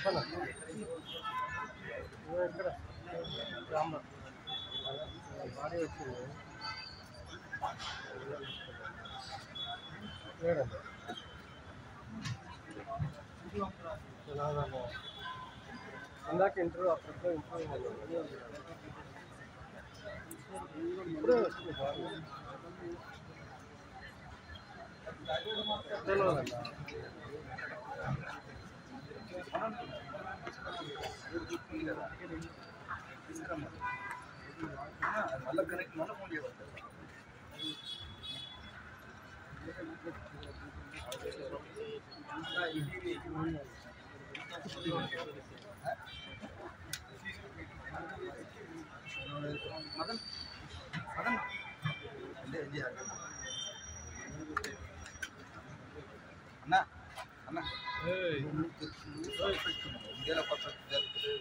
భారీ వచ్చింది ఇందాక ఇంటర్వ్యూ అప్పుడు ఇంటర్వ్యూ ఇప్పుడే వచ్చింది బాగా తెలియదండి మళ్ళీ కనెక్ట్ మళ్ళీ ఫోన్ చేయబడతారు మదన్ మదన్ అంటే ఏం చేయాలి అన్నా అన్నా ఇంకేలా పద్ధతి జరుగుతుంది